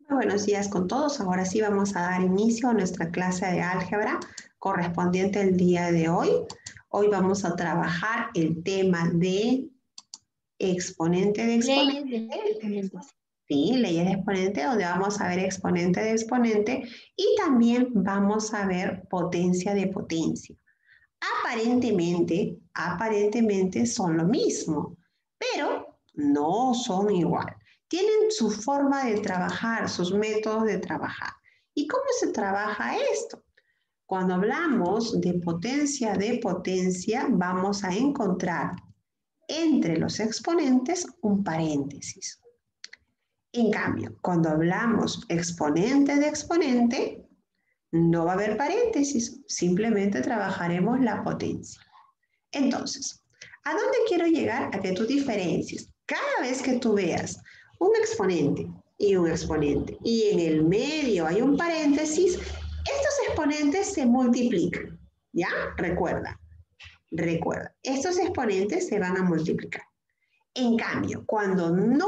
Buenos días con todos. Ahora sí vamos a dar inicio a nuestra clase de álgebra correspondiente al día de hoy. Hoy vamos a trabajar el tema de exponente de Leyes de exponente. exponentes. Sí, leyes de exponente, donde vamos a ver exponente de exponente y también vamos a ver potencia de potencia. Aparentemente son lo mismo, pero no son igual. Tienen su forma de trabajar, sus métodos de trabajar. ¿Y cómo se trabaja esto? Cuando hablamos de potencia, vamos a encontrar entre los exponentes un paréntesis. En cambio, cuando hablamos exponente de exponente, no va a haber paréntesis, simplemente trabajaremos la potencia. Entonces, ¿a dónde quiero llegar? A que tú diferencies. Cada vez que tú veas un exponente y en el medio hay un paréntesis, estos exponentes se multiplican. ¿Ya? Recuerda, estos exponentes se van a multiplicar. En cambio, cuando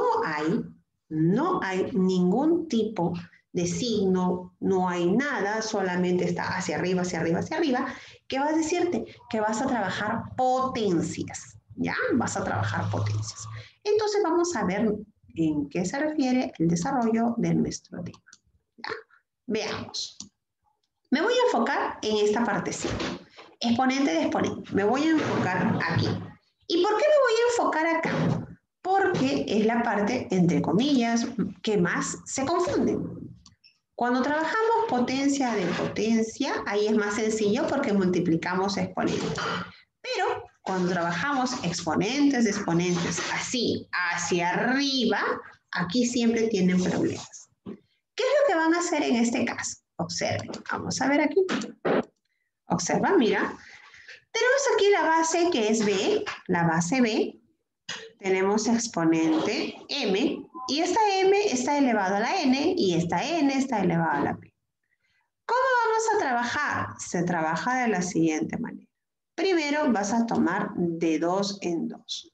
no hay ningún tipo de signo, no hay nada, solamente está hacia arriba, hacia arriba, hacia arriba, ¿qué va a decirte? Que vas a trabajar potencias, ¿ya? Vas a trabajar potencias. Entonces vamos a ver en qué se refiere el desarrollo de nuestro tema, ¿ya? Veamos. Me voy a enfocar en esta partecita. Exponente de exponente. Me voy a enfocar aquí. ¿Y por qué me voy a enfocar acá? Porque es la parte, entre comillas, que más se confunde. Cuando trabajamos potencia de potencia, ahí es más sencillo porque multiplicamos exponentes. Pero cuando trabajamos exponentes de exponentes así, hacia arriba, aquí siempre tienen problemas. ¿Qué es lo que van a hacer en este caso? Observen, vamos a ver aquí. Observa, mira. Tenemos aquí la base que es B, la base B. Tenemos exponente M y esta M está elevado a la N y esta N está elevada a la P. ¿Cómo vamos a trabajar? Se trabaja de la siguiente manera. Primero vas a tomar de 2 en 2.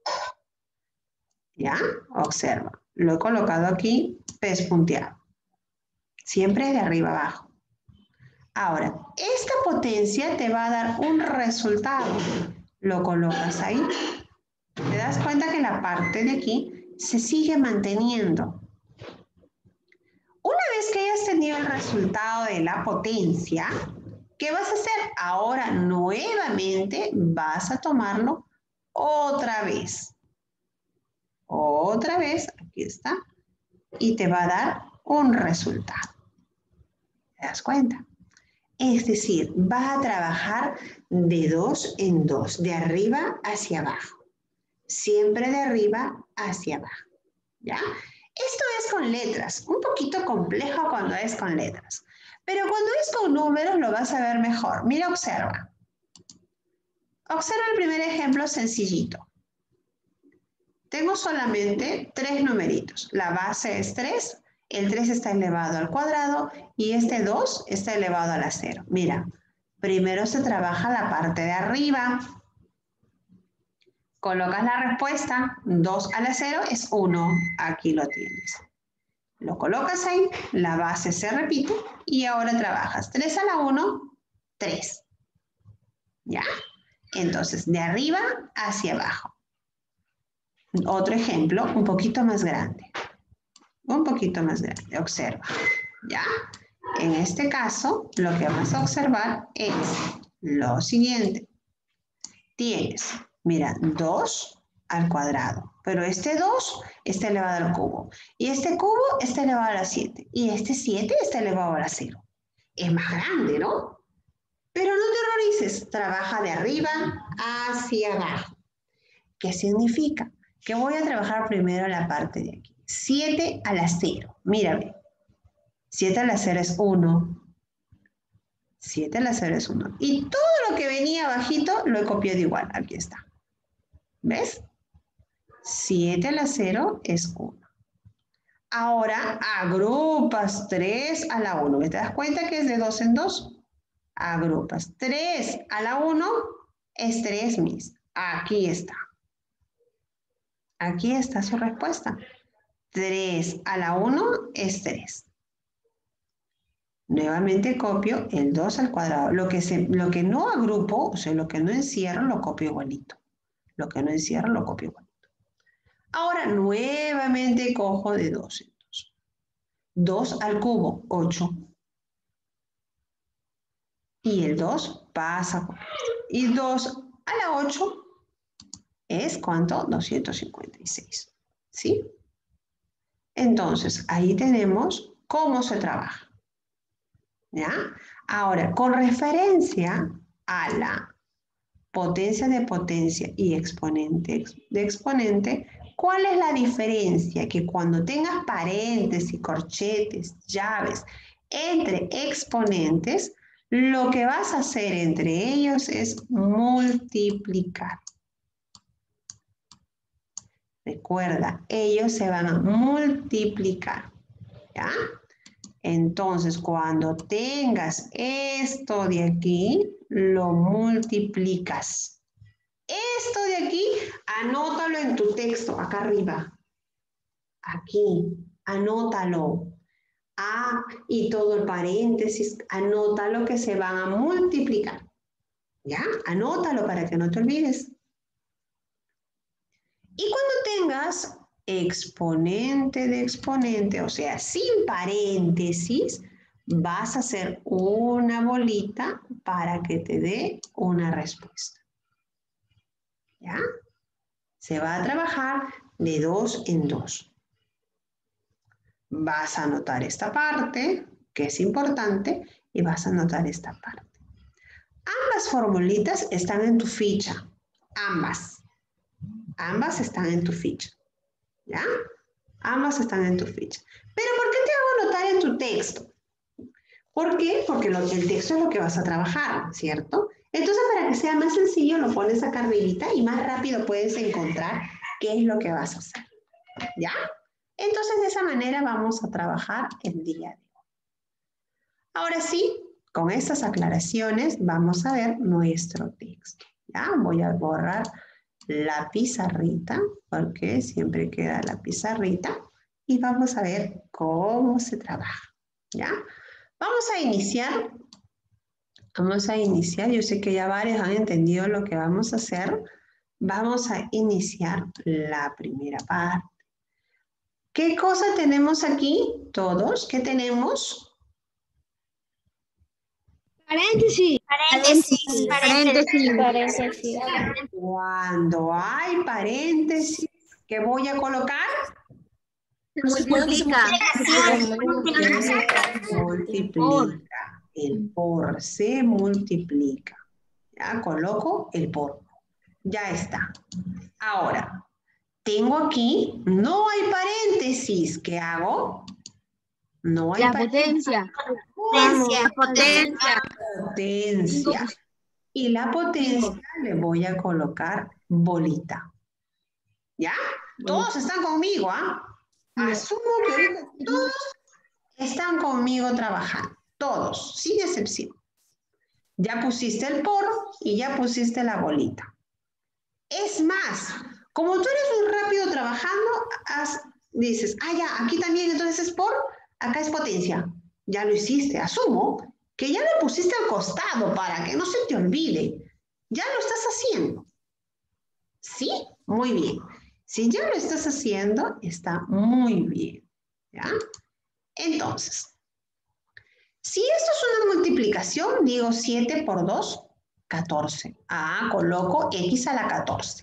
¿Ya? Observa. Lo he colocado aquí pespunteado. Siempre de arriba abajo. Ahora, esta potencia te va a dar un resultado. Lo colocas ahí. Te das cuenta que la parte de aquí se sigue manteniendo. Una vez que hayas tenido el resultado de la potencia, ¿qué vas a hacer? Ahora nuevamente vas a tomarlo otra vez. Otra vez, aquí está, y te va a dar un resultado. ¿Te das cuenta? Es decir, vas a trabajar de 2 en 2, de arriba hacia abajo. Siempre de arriba hacia abajo. ¿Ya? Esto es con letras, un poquito complejo cuando es con letras, pero cuando es con números lo vas a ver mejor. Mira, observa. Observa el primer ejemplo sencillito. Tengo solamente 3 numeritos. La base es 3, el 3 está elevado al cuadrado y este 2 está elevado a la 0. Mira, primero se trabaja la parte de arriba. Colocas la respuesta, 2 a la 0 es 1. Aquí lo tienes. Lo colocas ahí, la base se repite y ahora trabajas 3 a la 1, 3. ¿Ya? Entonces, de arriba hacia abajo. Otro ejemplo, un poquito más grande. Un poquito más grande, observa. ¿Ya? En este caso, lo que vas a observar es lo siguiente. Tienes, mira, 2 al cuadrado, pero este 2 está elevado al cubo, y este cubo está elevado a la 7, y este 7 está elevado a la 0. Es más grande, ¿no? Pero no te horrorices, trabaja de arriba hacia abajo. ¿Qué significa? Que voy a trabajar primero la parte de aquí. 7 a la 0, mírame. 7 a la 0 es 1. 7 a la 0 es 1. Y todo lo que venía abajito lo he copiado igual. Aquí está. ¿Ves? 7 a la 0 es 1. Ahora agrupas 3 a la 1. ¿Te das cuenta que es de 2 en 2? Agrupas 3 a la 1 es 3 mis. Aquí está. Aquí está su respuesta. 3 a la 1 es 3. Nuevamente copio el 2 al cuadrado. Lo que no agrupo, o sea, lo que no encierro, lo copio igualito. Lo que no encierro, lo copio igualito. Ahora nuevamente cojo de 2 en 2. 2 al cubo, 8. Y el 2 pasa con esto. Y 2 a la 8 es, ¿cuánto? 256. ¿Sí? Entonces, ahí tenemos cómo se trabaja. ¿Ya? Ahora, con referencia a la potencia de potencia y exponente de exponente, ¿cuál es la diferencia? Que cuando tengas paréntesis, corchetes, llaves entre exponentes, lo que vas a hacer entre ellos es multiplicar. Recuerda, ellos se van a multiplicar. ¿Ya? Entonces, cuando tengas esto de aquí, lo multiplicas. Esto de aquí, anótalo en tu texto, acá arriba. Aquí, anótalo. A y todo el paréntesis, anótalo que se van a multiplicar. ¿Ya? Anótalo para que no te olvides. Y cuando tengas exponente de exponente, o sea, sin paréntesis, vas a hacer una bolita para que te dé una respuesta. ¿Ya? Se va a trabajar de 2 en 2. Vas a anotar esta parte, que es importante, y vas a anotar esta parte. Ambas formulitas están en tu ficha. Ambas. Ambas están en tu ficha. ¿Ya? Ambas están en tu ficha. Pero ¿por qué te hago anotar en tu texto? ¿Por qué? Porque el texto es lo que vas a trabajar, ¿cierto? Entonces, para que sea más sencillo, lo pones acá arribita y más rápido puedes encontrar qué es lo que vas a hacer. ¿Ya? Entonces, de esa manera vamos a trabajar el día de hoy. Ahora sí, con estas aclaraciones, vamos a ver nuestro texto. ¿Ya? Voy a borrar la pizarrita, porque siempre queda la pizarrita, y vamos a ver cómo se trabaja. ¿Ya? Vamos a iniciar. Yo sé que ya varios han entendido lo que vamos a hacer. Vamos a iniciar la primera parte. ¿Qué cosa tenemos aquí? Todos, ¿qué tenemos? Paréntesis. Paréntesis. Cuando hay paréntesis, ¿qué voy a colocar? Multiplica. Multiplica. El por se multiplica. Ya coloco el por. Ya está. Ahora, tengo aquí, no hay paréntesis. ¿Qué hago? No hay Potencia. potencia. Y la potencia le voy a colocar bolita. ¿Ya? Todos están conmigo, ¿ah? Asumo que ahorita todos están conmigo trabajando. Todos, sin excepción. Ya pusiste el por y ya pusiste la bolita. Es más, como tú eres muy rápido trabajando, dices, ya, aquí también entonces es por, acá es potencia. Ya lo hiciste, asumo que ya lo pusiste al costado para que no se te olvide. Ya lo estás haciendo. ¿Sí? Muy bien. Si ya lo estás haciendo, está muy bien. ¿Ya? Entonces, si esto es una multiplicación, digo 7 por 2, 14. Coloco x a la 14.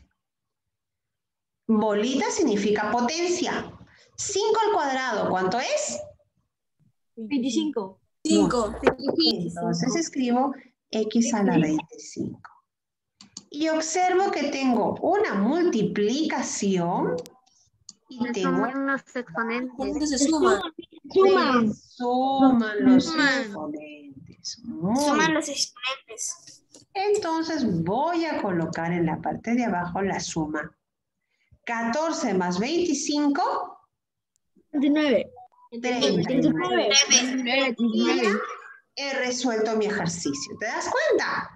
Bolita significa potencia. 5 al cuadrado, ¿cuánto es? 25. 5. Entonces escribo x a la 25. Y observo que tengo una multiplicación y tengo Los exponentes. Se suman. suman los exponentes. Suman los exponentes. Entonces voy a colocar en la parte de abajo la suma. 14 más 25. 39. 39. 39. He resuelto mi ejercicio. ¿Te das cuenta?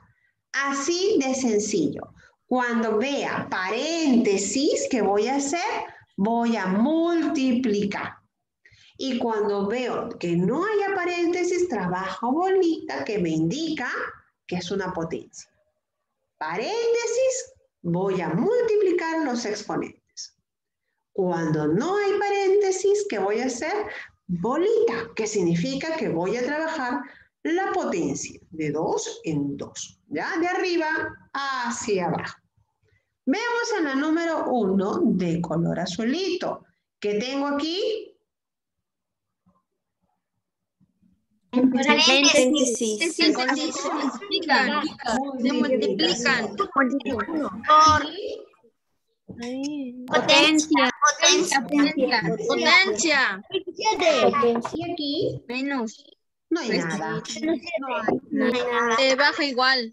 Así de sencillo. Cuando vea paréntesis, ¿qué voy a hacer? Voy a multiplicar. Y cuando veo que no haya paréntesis, trabajo bolita que me indica que es una potencia. Paréntesis, voy a multiplicar los exponentes. Cuando no hay paréntesis, ¿qué voy a hacer? Bolita, que significa que voy a trabajar la potencia de 2 en 2, ¿ya? De arriba hacia abajo. Veamos en la número 1 de color azulito. ¿Qué tengo aquí? Paréntesis. Se multiplican. Potencia. Potencia. Y aquí Menos. no hay nada. Baja igual.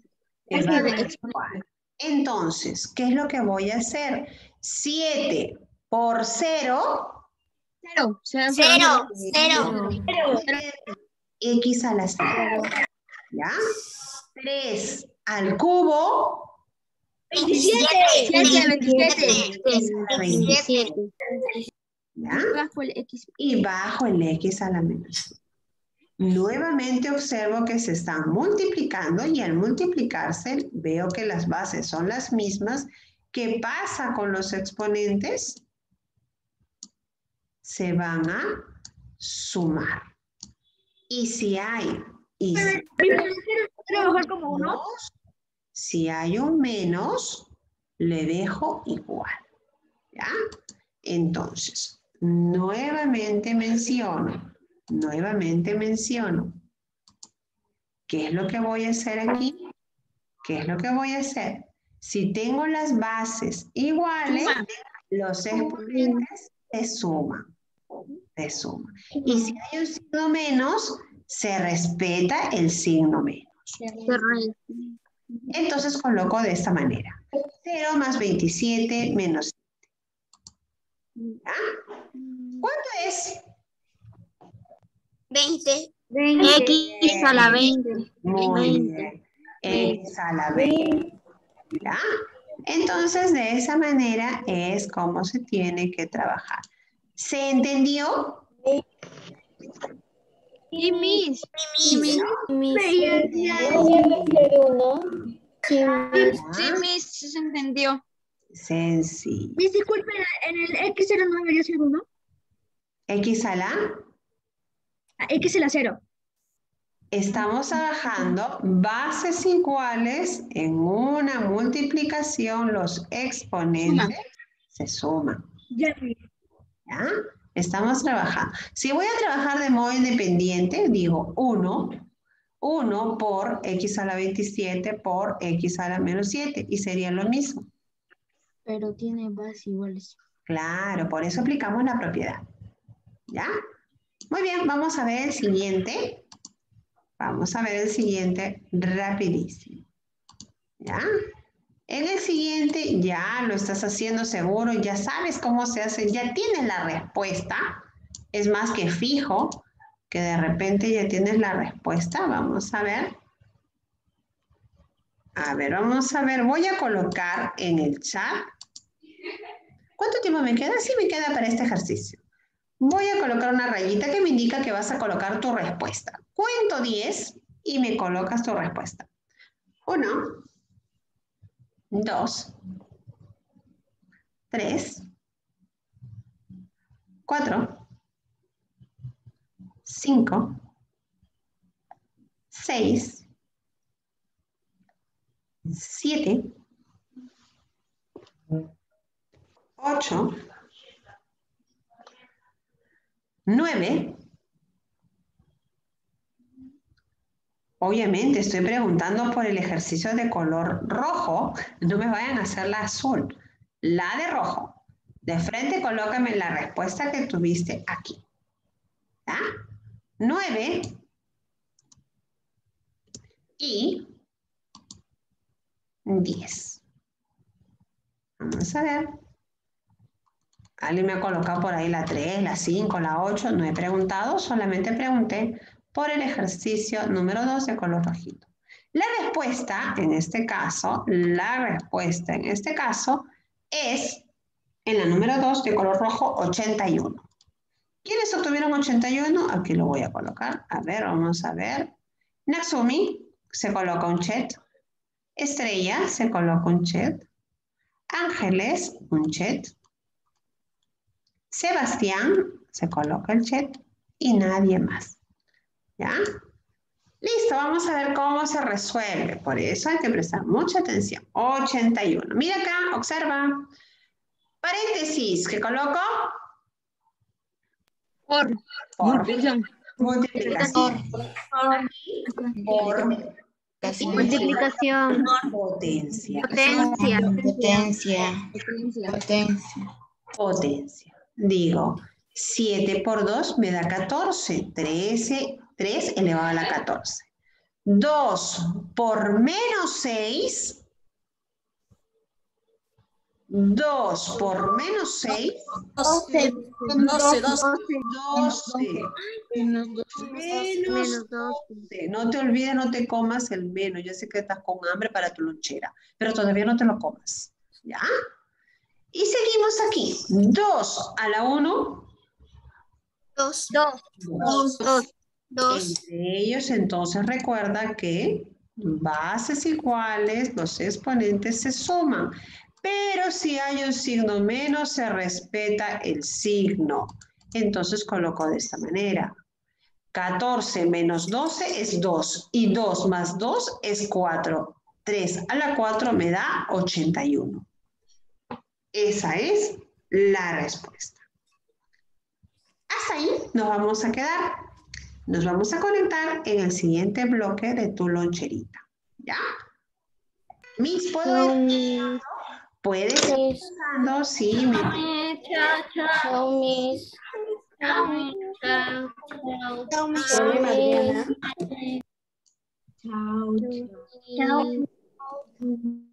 Entonces, ¿qué es lo que voy a hacer? 7 por 0. 0. X a la 7. ¿Ya? 3 al cubo. 27. ¿Ya? Y bajo el X a la menos. Nuevamente observo que se están multiplicando y al multiplicarse veo que las bases son las mismas. ¿Qué pasa con los exponentes? Se van a sumar. Y si hay si hay un menos, le dejo igual. ¿Ya? Entonces, nuevamente menciono. ¿Qué es lo que voy a hacer aquí? ¿Qué es lo que voy a hacer? Si tengo las bases iguales, los exponentes se suman. Y si hay un signo menos, se respeta el signo menos. Entonces coloco de esta manera. 0 más 27 menos 7. ¿Ya? ¿Cuánto es? 20. X a la 20. Muy bien. X a la 20. ¿Ya? Entonces, de esa manera es como se tiene que trabajar. ¿Se entendió? Y mis. Sí, Sí, mis, se entendió. Sencillo. Disculpe, en el X no debería ser 1. X a la. X a la 0. Estamos trabajando bases iguales en una multiplicación, los exponentes se suman. Ya. ¿Ya? Estamos trabajando. Si voy a trabajar de modo independiente, digo 1 por X a la 27 por X a la menos 7 y sería lo mismo. Pero tiene bases iguales. Claro, por eso aplicamos la propiedad. ¿Ya? Muy bien, vamos a ver el siguiente. Vamos a ver el siguiente rapidísimo. ¿Ya? En el siguiente ya lo estás haciendo seguro, ya sabes cómo se hace, ya tienes la respuesta. Es más que fijo que de repente ya tienes la respuesta. Vamos a ver. A ver, vamos a ver. Voy a colocar en el chat. ¿Cuánto tiempo me queda? Sí, me queda para este ejercicio. Voy a colocar una rayita que me indica que vas a colocar tu respuesta. Cuento 10 y me colocas tu respuesta. 1, 2, 3, 4, 5, 6, 7, 8, 9. Obviamente estoy preguntando por el ejercicio de color rojo. No me vayan a hacer la azul. La de rojo. De frente colócame la respuesta que tuviste aquí. ¿Ya? 9 y 10. Vamos a ver. Alguien me ha colocado por ahí la 3, la 5, la 8. No he preguntado, solamente pregunté por el ejercicio número 2 de color rojito. La respuesta en este caso es En la número 2, de color rojo, 81. ¿Quiénes obtuvieron 81? Aquí lo voy a colocar. A ver, vamos a ver. Natsumi se coloca un chet. Estrella se coloca un chet. Ángeles, un chet. Sebastián se coloca el chet. Y nadie más. ¿Ya? Listo, vamos a ver cómo se resuelve. Por eso hay que prestar mucha atención. 81. Mira acá, observa. Paréntesis, ¿qué coloco? Por. Multiplicación. Multiplicación. Por Multiplicación. potencia. Potencia. Digo, 7 por 2 me da 14. 3 elevado a la 14. 2 por menos 6. 2 por menos 6. 12. 12. Menos 12. No te olvides, no te comas el menos. Yo sé que estás con hambre para tu lonchera, pero todavía no te lo comas. ¿Ya? Y seguimos aquí. 2 a la 1. 2. Entre ellos, entonces, recuerda que bases iguales, los exponentes se suman. Pero si hay un signo menos, se respeta el signo. Entonces, coloco de esta manera. 14 menos 12 es 2. Y 2 más 2 es 4. 3 a la 4 me da 81. Esa es la respuesta. Hasta ahí nos vamos a quedar. Nos vamos a conectar en el siguiente bloque de tu loncherita. ¿Ya? Miss, ¿puedo ir? Puedes ir pasando, sí. Chao.